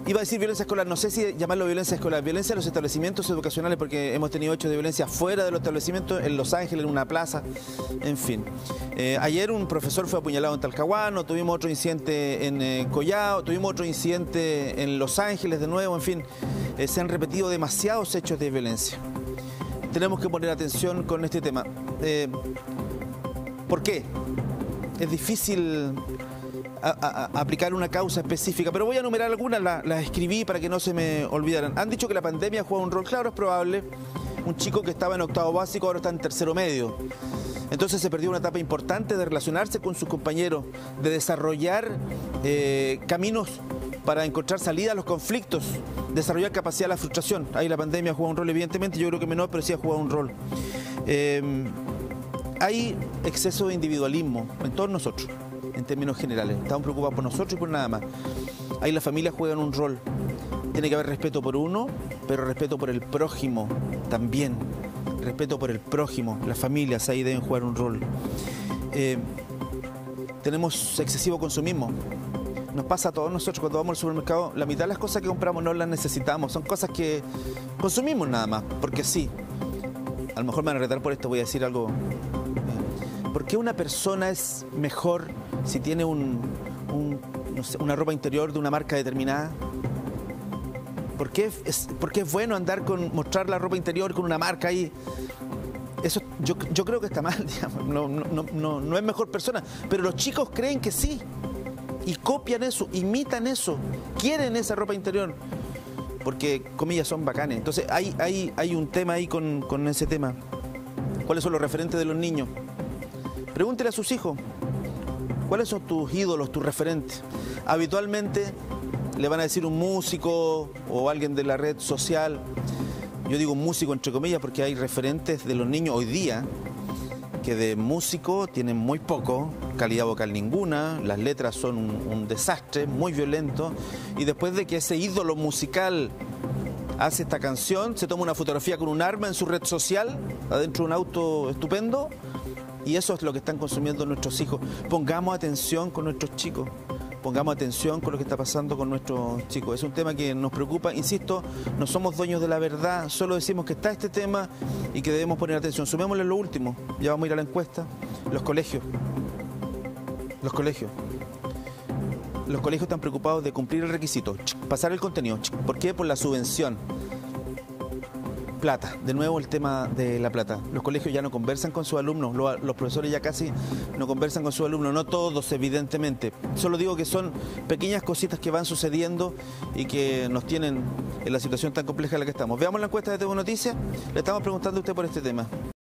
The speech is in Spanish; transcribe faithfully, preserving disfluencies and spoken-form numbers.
Iba a decir violencia escolar, no sé si llamarlo violencia escolar, violencia en los establecimientos educacionales, porque hemos tenido hechos de violencia fuera de los establecimientos, en Los Ángeles, en una plaza, en fin. Eh, ayer un profesor fue apuñalado en Talcahuano, tuvimos otro incidente en eh, Collao, tuvimos otro incidente en Los Ángeles de nuevo, en fin. Eh, se han repetido demasiados hechos de violencia. Tenemos que poner atención con este tema. Eh, ¿Por qué? Es difícil A, a, a aplicar una causa específica, pero voy a enumerar algunas, las, las escribí para que no se me olvidaran. Han dicho que la pandemia juega un rol, claro, es probable. Un chico que estaba en octavo básico ahora está en tercero medio. Entonces se perdió una etapa importante de relacionarse con sus compañeros, de desarrollar eh, caminos para encontrar salida a los conflictos, desarrollar capacidad de la frustración. Ahí la pandemia juega un rol, evidentemente, yo creo que menor, pero sí ha jugado un rol. Eh, hay exceso de individualismo en todos nosotros, en términos generales. Estamos preocupados por nosotros y por nada más. Ahí las familias juegan un rol. Tiene que haber respeto por uno, pero respeto por el prójimo también. Respeto por el prójimo. Las familias ahí deben jugar un rol. Eh, tenemos excesivo consumismo. Nos pasa a todos nosotros cuando vamos al supermercado. La mitad de las cosas que compramos no las necesitamos. Son cosas que consumimos nada más, porque sí. A lo mejor me van a retar por esto, voy a decir algo. ¿Por qué una persona es mejor si tiene un, un, no sé, una ropa interior de una marca determinada? ¿Por qué es, por qué es bueno andar con, mostrar la ropa interior con una marca ahí? Eso yo, yo creo que está mal, digamos. No, no, no, no es mejor persona. Pero los chicos creen que sí. Y copian eso, imitan eso, quieren esa ropa interior. Porque, comillas, son bacanes. Entonces hay, hay, hay un tema ahí con, con ese tema. ¿Cuáles son los referentes de los niños? Pregúntele a sus hijos, ¿cuáles son tus ídolos, tus referentes? Habitualmente le van a decir un músico o alguien de la red social. Yo digo músico entre comillas porque hay referentes de los niños hoy día que de músico tienen muy poco, calidad vocal ninguna, las letras son un, un desastre, muy violento. Y después de que ese ídolo musical hace esta canción, se toma una fotografía con un arma en su red social, adentro de un auto estupendo. Y eso es lo que están consumiendo nuestros hijos. Pongamos atención con nuestros chicos. Pongamos atención con lo que está pasando con nuestros chicos. Es un tema que nos preocupa. Insisto, no somos dueños de la verdad. Solo decimos que está este tema y que debemos poner atención. Sumémosle lo último. Ya vamos a ir a la encuesta. Los colegios. Los colegios. Los colegios están preocupados de cumplir el requisito. Pasar el contenido. ¿Por qué? Por la subvención. Plata, de nuevo el tema de la plata. Los colegios ya no conversan con sus alumnos, los, los profesores ya casi no conversan con sus alumnos, no todos evidentemente. Solo digo que son pequeñas cositas que van sucediendo y que nos tienen en la situación tan compleja en la que estamos. Veamos la encuesta de T V Noticias, le estamos preguntando a usted por este tema.